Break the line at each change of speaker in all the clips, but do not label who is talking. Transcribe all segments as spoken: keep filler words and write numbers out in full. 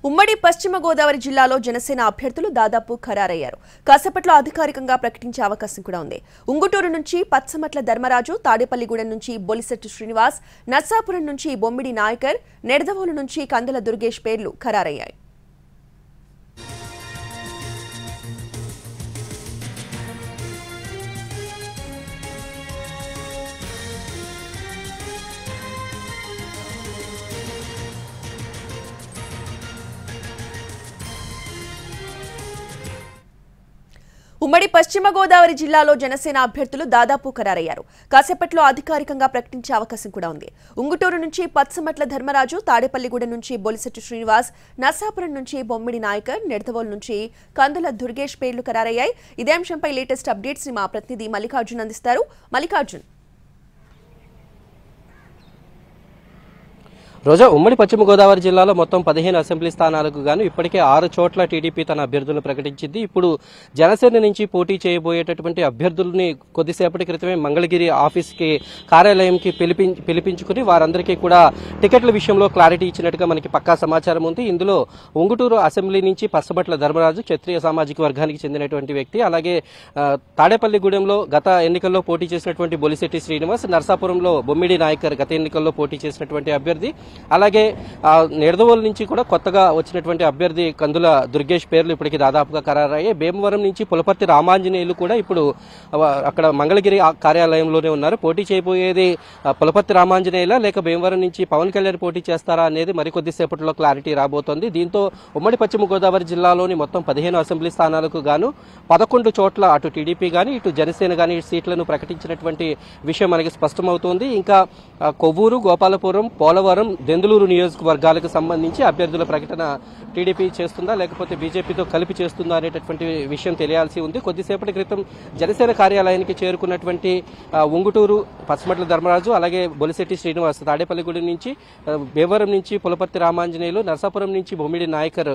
ఉమ్మడి పశ్చిమ గోదావరి జిల్లాలో జనసేన అభ్యర్థులు దాదాపు ఖరారయ్యారు. కాసేపట్లో అధికారికంగా ప్రకటించే అవకాశం కూడా ఉంది. ఉంగుటూరు నుంచి పచ్చమట్ల ధర్మరాజు, తాడేపల్లిగూడెం నుంచి బొలిశెట్టి శ్రీనివాస్, నర్సాపురం నుంచి బొమ్మిడి నాయకర్, నెడదవోలు నుంచి కందుల దుర్గేష్ పేర్లు ఖరారయ్యాయి. ఉమ్మడి పశ్చిమ గోదావరి జిల్లాలో జనసేన అభ్యర్థులు దాదాపు ఖరారయ్యారు. కాసేపట్లో అధికారికంగా ప్రకటించే అవకాశం కూడా ఉంది. ఉంగుటూరు నుంచి పచ్చమట్ల ధర్మరాజు, తాడేపల్లిగూడెం నుంచి బొలిశెట్టి శ్రీనివాస్, నర్సాపురం నుంచి బొమ్మిడి నాయకర్, నెడదవోలు నుంచి కందుల దుర్గేష్ పేర్లు ఖరారయ్యాయి. ఇదే అంశంపై లేటెస్ట్ అప్డేట్స్ ని మా ప్రతినిధి మల్లికార్జున్ అందిస్తారు. మల్లికార్జున్,
రోజా, ఉమ్మడి పశ్చిమ గోదావరి జిల్లాలో మొత్తం పదిహేను అసెంబ్లీ స్థానాలకు గాను ఇప్పటికే ఆరు చోట్ల టీడీపీ తన అభ్యర్థులను ప్రకటించింది. ఇప్పుడు జనసేన నుంచి పోటీ చేయబోయేటటువంటి అభ్యర్థుల్ని కొద్దిసేపటి క్రితమే మంగళగిరి ఆఫీస్కి కార్యాలయంకి పిలిపి పిలిపించుకుని వారందరికీ కూడా టికెట్ల విషయంలో క్లారిటీ ఇచ్చినట్టుగా మనకి పక్కా సమాచారం ఉంది. ఇందులో ఉంగుటూరు అసెంబ్లీ నుంచి పచ్చమట్ల ధర్మరాజు క్షత్రియ సామాజిక వర్గానికి చెందినటువంటి వ్యక్తి, అలాగే తాడేపల్లిగూడెంలో గత ఎన్నికల్లో పోటీ చేసినటువంటి బొలిశెట్టి శ్రీనివాస్, నర్సాపురంలో బొమ్మిడి నాయకర్ గత ఎన్నికల్లో పోటీ చేసినటువంటి అభ్యర్థి, అలాగే నెడదవోలు నుంచి కూడా కొత్తగా వచ్చినటువంటి అభ్యర్థి కందుల దుర్గేష్ పేర్లు ఇప్పటికి దాదాపుగా ఖరారయ్యాయి. భీమవరం నుంచి పులపర్తి రామాంజనేయులు కూడా ఇప్పుడు అక్కడ మంగళగిరి కార్యాలయంలోనే ఉన్నారు. పోటీ చేయబోయేది పులపర్తి రామాంజనేయుల లేక భీమవరం నుంచి పవన్ కళ్యాణ్ పోటీ చేస్తారా అనేది మరికొద్దిసేపట్లో క్లారిటీ రాబోతోంది. దీంతో ఉమ్మడి పశ్చిమ గోదావరి జిల్లాలోని మొత్తం పదిహేను అసెంబ్లీ స్థానాలకు గాను పదకొండు చోట్ల అటు టీడీపీ గాని ఇటు జనసేన గాని సీట్లను ప్రకటించినటువంటి విషయం మనకి స్పష్టమవుతోంది. ఇంకా కొవ్వూరు, గోపాలపురం, పోలవరం, దెందులూరు నియోజకవర్గాలకు సంబంధించి అభ్యర్థుల ప్రకటన టీడీపీ చేస్తుందా లేకపోతే బీజేపీతో కలిపి చేస్తుందా అనేటటువంటి విషయం తెలియాల్సి ఉంది. కొద్దిసేపటి క్రితం జనసేన కార్యాలయానికి చేరుకున్నటువంటి ఉంగుటూరు పచ్చమట్ల ధర్మరాజు, అలాగే బొలిశెట్టి శ్రీనివాస్, తాడేపల్లిగూడెం నుంచి, భీమవరం నుంచి పులపర్తి రామాంజనేయులు, నర్సాపురం నుంచి బొమ్మిడి నాయకర్,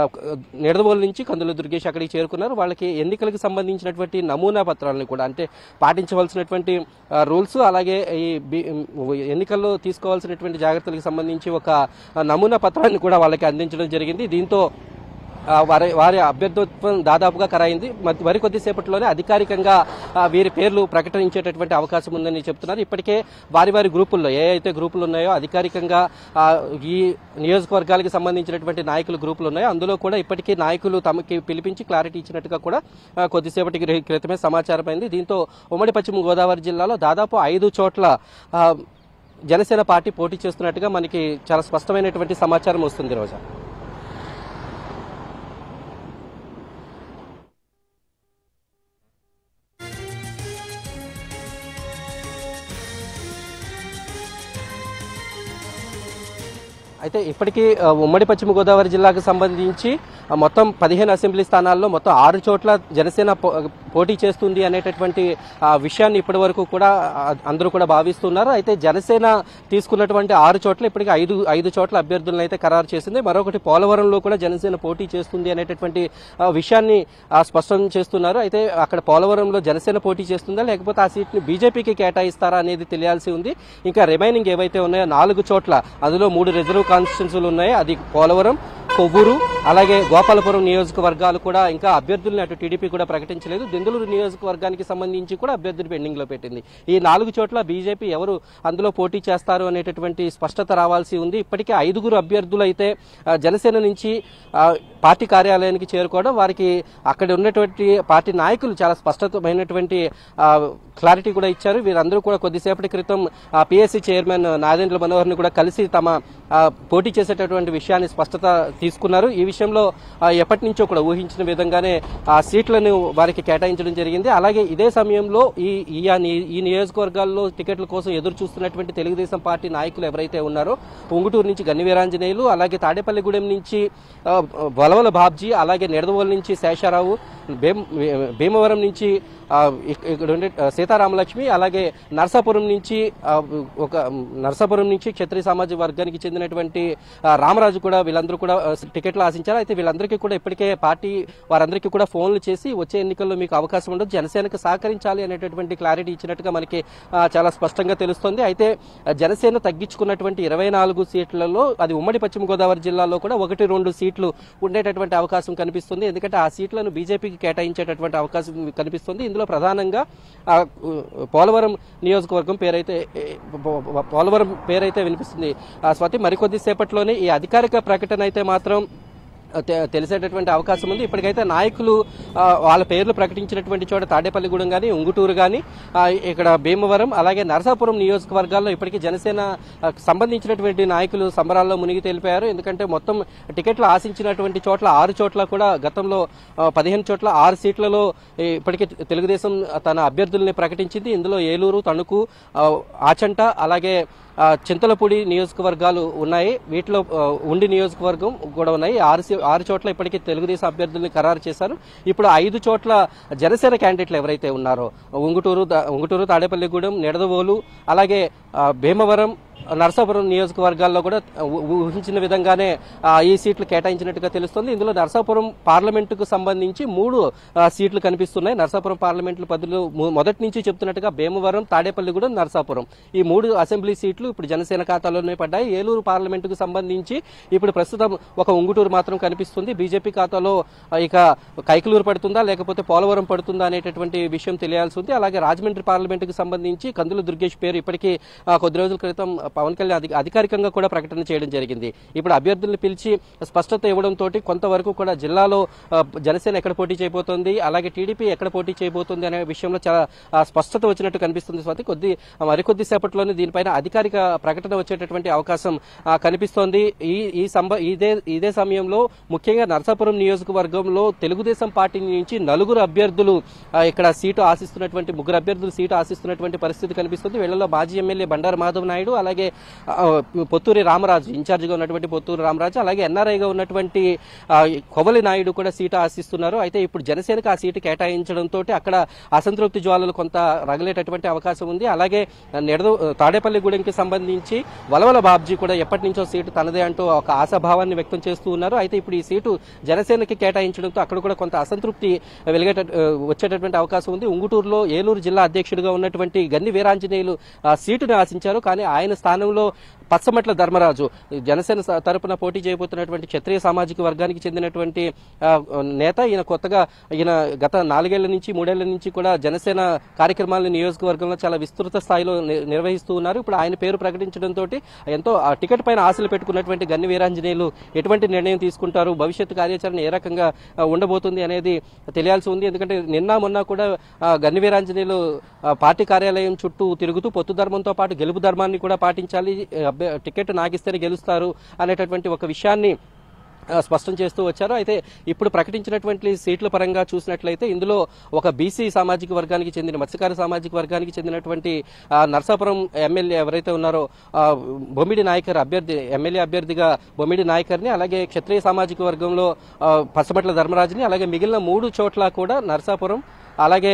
నెడదవోలు నుంచి కందుల దుర్గేష్ అక్కడికి చేరుకున్నారు. వాళ్ళకి ఎన్నికలకు సంబంధించినటువంటి నమూనా పత్రాలను కూడా, అంటే పాటించవలసినటువంటి రూల్స్, అలాగే ఈ ఎన్నికల్లో తీసుకోవాల్సినటువంటి జాగ్రత్తలకు సంబంధించి ఒక నమూనా పత్రాన్ని కూడా వాళ్ళకి అందించడం జరిగింది. దీంతో వారి వారి అభ్యర్థిత్వం దాదాపుగా ఖరాయింది. మరి కొద్దిసేపట్లోనే అధికారికంగా వీరి పేర్లు ప్రకటించేటటువంటి అవకాశం ఉందని చెప్తున్నారు. ఇప్పటికే వారి వారి గ్రూపుల్లో ఏ అయితే గ్రూపులు ఉన్నాయో అధికారికంగా ఈ నియోజకవర్గాలకు సంబంధించినటువంటి నాయకుల గ్రూపులు ఉన్నాయో అందులో కూడా ఇప్పటికీ నాయకులు తమకి పిలిపించి క్లారిటీ ఇచ్చినట్టుగా కూడా కొద్దిసేపటి క్రితమే సమాచారం అయింది. దీంతో ఉమ్మడి పశ్చిమ గోదావరి జిల్లాలో దాదాపు ఐదు చోట్ల జనసేన పార్టీ పోటీ చేస్తున్నట్టుగా మనకి చాలా స్పష్టమైనటువంటి సమాచారం వస్తుంది. రోజా, అయితే ఇప్పటికీ ఉమ్మడి పశ్చిమ గోదావరి జిల్లాకు సంబంధించి మొత్తం పదిహేను అసెంబ్లీ స్థానాల్లో మొత్తం ఆరు చోట్ల జనసేన పోటీ చేస్తుంది అనేటటువంటి విషయాన్ని ఇప్పటి వరకు కూడా అందరూ కూడా భావిస్తున్నారు. అయితే జనసేన తీసుకున్నటువంటి ఆరు చోట్ల ఇప్పటికీ ఐదు ఐదు చోట్ల అభ్యర్థులను అయితే ఖరారు చేసింది. మరొకటి పోలవరంలో కూడా జనసేన పోటీ చేస్తుంది అనేటటువంటి విషయాన్ని స్పష్టం చేస్తున్నారు. అయితే అక్కడ పోలవరంలో జనసేన పోటీ చేస్తుందా లేకపోతే ఆ సీట్ని బీజేపీకి కేటాయిస్తారా అనేది తెలియాల్సి ఉంది. ఇంకా రిమైనింగ్ ఏవైతే ఉన్నాయో నాలుగు చోట్ల, అందులో మూడు రిజర్వ్ కాన్స్టిట్యున్సీలు ఉన్నాయి. అది పోలవరం, కొవ్వూరు, అలాగే గోపాలపురం నియోజకవర్గాలు కూడా ఇంకా అభ్యర్థులను అటు టీడీపీ కూడా ప్రకటించలేదు. దెందులూరు నియోజకవర్గానికి సంబంధించి కూడా అభ్యర్థులు పెండింగ్ లో పెట్టింది. ఈ నాలుగు చోట్ల బీజేపీ ఎవరు అందులో పోటీ చేస్తారు అనేటటువంటి స్పష్టత రావాల్సి ఉంది. ఇప్పటికే ఐదుగురు అభ్యర్థులు అయితే జనసేన నుంచి పార్టీ కార్యాలయానికి చేరుకోవడం, వారికి అక్కడ ఉన్నటువంటి పార్టీ నాయకులు చాలా స్పష్టతమైనటువంటి క్లారిటీ కూడా ఇచ్చారు. వీరందరూ కూడా కొద్దిసేపటి క్రితం పిఎస్సి చైర్మన్ నాదెండ్ల మనోహర్ని కూడా కలిసి తమ పోటీ చేసేటటువంటి విషయాన్ని స్పష్టత తీసుకున్నారు. ఈ విషయంలో ఎప్పటి నుంచో కూడా ఊహించిన విధంగానే ఆ సీట్లను వారికి కేటాయించడం జరిగింది. అలాగే ఇదే సమయంలో ఈ ఈ నియోజకవర్గాల్లో టికెట్ల కోసం ఎదురు చూస్తున్నటువంటి తెలుగుదేశం పార్టీ నాయకులు ఎవరైతే ఉన్నారో ఉంగుటూరు నుంచి గన్ని వీరాంజనేయులు, అలాగే తాడేపల్లిగూడెం నుంచి వలవల బాబ్జీ, అలాగే నెడదవోలు నుంచి శేషారావు, భీమ భీమవరం నుంచి ఇక్కడ ఉండే సీతారామలక్ష్మి, అలాగే నర్సాపురం నుంచి ఒక నర్సాపురం నుంచి క్షత్రియ సామాజిక వర్గానికి చెందినటువంటి రామరాజు కూడా వీళ్ళందరూ కూడా టికెట్లు ఆశించారు. అయితే వీళ్ళందరికీ కూడా ఇప్పటికే పార్టీ వారందరికీ కూడా ఫోన్లు చేసి వచ్చే ఎన్నికల్లో మీకు అవకాశం ఉండదు, జనసేనకు సహకరించాలి అనేటటువంటి క్లారిటీ ఇచ్చినట్టుగా మనకి చాలా స్పష్టంగా తెలుస్తోంది. అయితే జనసేన తగ్గించుకున్నటువంటి ఇరవై నాలుగు సీట్లలో అది ఉమ్మడి పశ్చిమ గోదావరి జిల్లాలో కూడా ఒకటి రెండు సీట్లు ఉండేటటువంటి అవకాశం కనిపిస్తుంది. ఎందుకంటే ఆ సీట్లను బీజేపీకి కేటాయించేటటువంటి అవకాశం కనిపిస్తుంది. ఇందులో ప్రధానంగా పోలవరం నియోజకవర్గం పేరైతే పోలవరం పేరైతే వినిపిస్తుంది స్వాతి. మరికొద్ది సేపట్లోనే ఈ అధికారిక ప్రకటన అయితే మాత్రం తెలిసేటటువంటి అవకాశం ఉంది. ఇప్పటికైతే నాయకులు వాళ్ళ పేర్లు ప్రకటించినటువంటి చోట తాడేపల్లిగూడెం కానీ, ఉంగుటూరు కానీ, ఇక్కడ భీమవరం, అలాగే నరసాపురం నియోజకవర్గాల్లో ఇప్పటికీ జనసేన సంబంధించినటువంటి నాయకులు సంబరాల్లో మునిగి తేలిపోయారు. ఎందుకంటే మొత్తం టికెట్లు ఆశించినటువంటి చోట్ల ఆరు చోట్ల కూడా గతంలో పదిహేను చోట్ల ఆరు సీట్లలో ఇప్పటికీ తెలుగుదేశం తన అభ్యర్థుల్ని ప్రకటించింది. ఇందులో ఏలూరు, తణుకు, ఆచంట, అలాగే చింతలపూడి నియోజకవర్గాలు ఉన్నాయి. వీటిలో ఉండి నియోజకవర్గం కూడా ఉన్నాయి. ఆరు ఆరు చోట్ల ఇప్పటికీ తెలుగుదేశం అభ్యర్థుల్ని ఖరారు చేశారు. ఇప్పుడు ఐదు చోట్ల జనసేన క్యాండిడేట్లు ఎవరైతే ఉన్నారో ఉంగుటూరు ఉంగుటూరు తాడేపల్లిగూడెం, నిడదవోలు, అలాగే భీమవరం, నరసాపురం నియోజకవర్గాల్లో కూడా ఊహించిన విధంగానే ఈ సీట్లు కేటాయించినట్టుగా తెలుస్తుంది. ఇందులో నరసాపురం పార్లమెంటుకు సంబంధించి మూడు సీట్లు కనిపిస్తున్నాయి. నరసాపురం పార్లమెంటు పదులు మొదటి నుంచి చెప్తున్నట్టుగా భీమవరం, తాడేపల్లిగూడెం, నరసాపురం ఈ మూడు అసెంబ్లీ సీట్లు ఇప్పుడు జనసేన ఖాతాలోనే పడ్డాయి. ఏలూరు పార్లమెంటుకు సంబంధించి ఇప్పుడు ప్రస్తుతం ఒక ఉంగుటూరు మాత్రం కనిపిస్తుంది. బీజేపీ ఖాతాలో ఇక కైకలూరు పడుతుందా లేకపోతే పోలవరం పడుతుందా అనేటటువంటి విషయం తెలియాల్సి ఉంది. అలాగే రాజమండ్రి పార్లమెంటుకు సంబంధించి కందుల దుర్గేష్ పేరు ఇప్పటికీ కొద్ది రోజుల క్రితం పవన్ కళ్యాణ్ అధికారికంగా కూడా ప్రకటన చేయడం జరిగింది. ఇప్పుడు అభ్యర్థులను పిలిచి స్పష్టత ఇవ్వడంతో కొంతవరకు కూడా జిల్లాలో జనసేన ఎక్కడ పోటీ చేయబోతోంది, అలాగే టీడీపీ ఎక్కడ పోటీ చేయబోతోంది అనే విషయంలో చాలా స్పష్టత వచ్చినట్టు కనిపిస్తుంది స్వాతి. కొద్ది మరికొద్ది సేపట్లోనే దీనిపైన అధికారిక ప్రకటన వచ్చేటటువంటి అవకాశం కనిపిస్తోంది. ఈ ఈ సంబ ఇదే ఇదే సమయంలో ముఖ్యంగా నరసాపురం నియోజకవర్గంలో తెలుగుదేశం పార్టీ నుంచి నలుగురు అభ్యర్థులు ఇక్కడ సీటు ఆశిస్తున్నటువంటి ముగ్గురు అభ్యర్థులు సీటు ఆశిస్తున్నటువంటి పరిస్థితి కనిపిస్తుంది. వీళ్లలో మాజీ ఎమ్మెల్యే బండారు మాధవ్ నాయుడు, అలాగే పొత్తూరి రామరాజు ఇన్ఛార్జిగా ఉన్నటువంటి పొత్తూరి రామరాజు, అలాగే ఎన్ఆర్ఐగా ఉన్నటువంటి కొవలి నాయుడు కూడా సీటు ఆశిస్తున్నారు. అయితే ఇప్పుడు జనసేనకు ఆ సీటు కేటాయించడంతో అక్కడ అసంతృప్తి జ్వాలలు కొంత రగిలేటటువంటి అవకాశం ఉంది. అలాగే నెడద తాడేపల్లిగూడెంకి సంబంధించి వలవల బాబ్జీ కూడా ఎప్పటి నుంచో సీటు తనదే అంటూ ఒక ఆశాభావాన్ని వ్యక్తం చేస్తూ ఉన్నారు. అయితే ఇప్పుడు ఈ సీటు జనసేనకి కేటాయించడంతో అక్కడ కూడా కొంత అసంతృప్తి వెలిగేట వచ్చేటటువంటి అవకాశం ఉంది. ఉంగుటూరులో ఏలూరు జిల్లా అధ్యక్షుడిగా ఉన్నటువంటి గన్ని వీరాంజనేయులు సీటును ఆశించారు. కానీ ఆయన స్థానంలో పచ్చమట్ల ధర్మరాజు జనసేన తరపున పోటీ చేయబోతున్నటువంటి క్షత్రియ సామాజిక వర్గానికి చెందినటువంటి నేత. ఈయన కొత్తగా ఈయన గత నాలుగేళ్ల నుంచి మూడేళ్ల నుంచి కూడా జనసేన కార్యక్రమాలను నియోజకవర్గంలో చాలా విస్తృత స్థాయిలో నిర్వహిస్తూ ఉన్నారు. ఇప్పుడు ఆయన పేరు ప్రకటించడంతో ఎంతో టికెట్ పైన ఆశలు పెట్టుకున్నటువంటి గన్ని వీరాంజనేయులు ఎటువంటి నిర్ణయం తీసుకుంటారు, భవిష్యత్తు కార్యాచరణ ఏ రకంగా ఉండబోతుంది అనేది తెలియాల్సి ఉంది. ఎందుకంటే నిన్న మొన్న కూడా గన్ని వీరాంజనేయులు పార్టీ కార్యాలయం చుట్టూ తిరుగుతూ పొత్తు ధర్మంతో పాటు గెలుపు ధర్మాన్ని కూడా పాటించాలి, టికెట్ నాకిస్తేనే గెలుస్తారు అనేటటువంటి ఒక విషయాన్ని స్పష్టం చేస్తూ వచ్చారు. అయితే ఇప్పుడు ప్రకటించినటువంటి సీట్ల పరంగా చూసినట్లయితే ఇందులో ఒక బీసీ సామాజిక వర్గానికి చెందిన మత్స్యకార సామాజిక వర్గానికి చెందినటువంటి నరసాపురం ఎమ్మెల్యే ఎవరైతే ఉన్నారో బొమ్మిడి నాయకర్ అభ్యర్థి ఎమ్మెల్యే అభ్యర్థిగా బొమ్మిడి నాయకర్ని, అలాగే క్షత్రియ సామాజిక వర్గంలో పచ్చమట్ల ధర్మరాజుని, అలాగే మిగిలిన మూడు చోట్ల కూడా నరసాపురం, అలాగే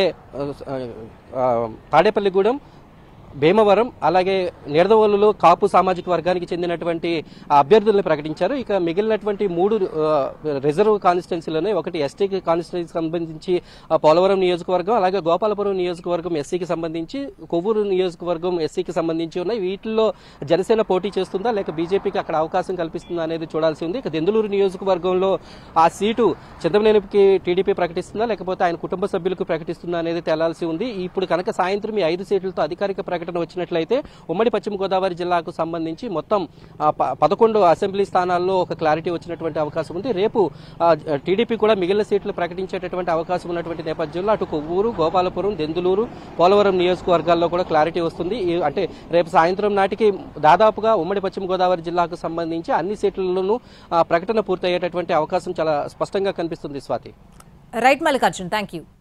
తాడేపల్లిగూడెం, భీమవరం, అలాగే నిడదవోలులో కాపు సామాజిక వర్గానికి చెందినటువంటి అభ్యర్థుల్ని ప్రకటించారు. ఇక మిగిలినటువంటి మూడు రిజర్వ్ కాన్స్టిట్యున్సీలోనే ఒకటి ఎస్టీకి కాన్స్టిట్యున్సీకి సంబంధించి పోలవరం నియోజకవర్గం, అలాగే గోపాలపురం నియోజకవర్గం ఎస్సీకి సంబంధించి, కొవ్వూరు నియోజకవర్గం ఎస్సీకి సంబంధించి ఉన్నాయి. వీటిల్లో జనసేన పోటీ చేస్తుందా లేక బీజేపీకి అక్కడ అవకాశం కల్పిస్తుందా అనేది చూడాల్సి ఉంది. ఇక దెందులూరు నియోజకవర్గంలో ఆ సీటు చింతమనేనికి టీడీపీ ప్రకటిస్తుందా లేకపోతే ఆయన కుటుంబ సభ్యులకు ప్రకటిస్తుందా అనేది తేలాల్సి ఉంది. ఇప్పుడు కనుక సాయంత్రం ఈ ఐదు సీట్లతో అధికారిక ప్రకటన వచ్చినట్లయితే ఉమ్మడి పశ్చిమ గోదావరి జిల్లాకు సంబంధించి మొత్తం పదకొండు అసెంబ్లీ స్థానాల్లో ఒక క్లారిటీ వచ్చినటువంటి అవకాశం ఉంది. రేపు టీడీపీ కూడా మిగిలిన సీట్లు ప్రకటించేటటువంటి అవకాశం ఉన్నటువంటి నేపథ్యంలో అటు కొవ్వూరు, గోపాలపురం, దెందులూరు, పోలవరం నియోజకవర్గాల్లో కూడా క్లారిటీ వస్తుంది. అంటే రేపు సాయంత్రం నాటికి దాదాపుగా ఉమ్మడి పశ్చిమ గోదావరి జిల్లాకు సంబంధించి అన్ని సీట్లలోనూ ప్రకటన పూర్తయ్యేటటువంటి అవకాశం చాలా స్పష్టంగా కనిపిస్తుంది. Swathi.
Right Mallikarjun, thank you.